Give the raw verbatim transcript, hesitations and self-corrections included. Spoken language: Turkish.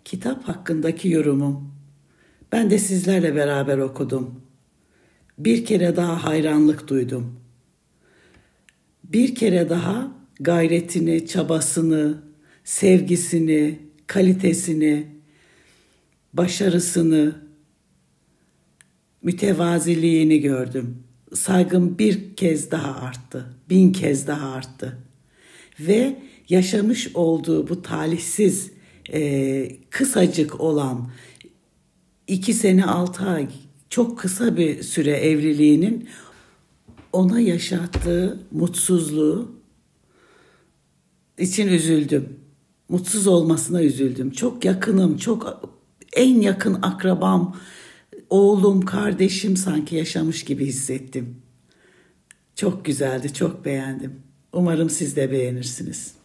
Kitap hakkındaki yorumum. Ben de sizlerle beraber okudum. Bir kere daha hayranlık duydum. Bir kere daha gayretini, çabasını, sevgisini, kalitesini, başarısını, mütevaziliğini gördüm. Saygım bir kez daha arttı, bin kez daha arttı. Ve yaşamış olduğu bu talihsiz, e, kısacık olan iki sene altı ay, çok kısa bir süre evliliğinin ona yaşattığı mutsuzluğu için üzüldüm. Mutsuz olmasına üzüldüm. Çok yakınım, çok en yakın akrabam, oğlum, kardeşim sanki yaşamış gibi hissettim. Çok güzeldi, çok beğendim. Umarım siz de beğenirsiniz.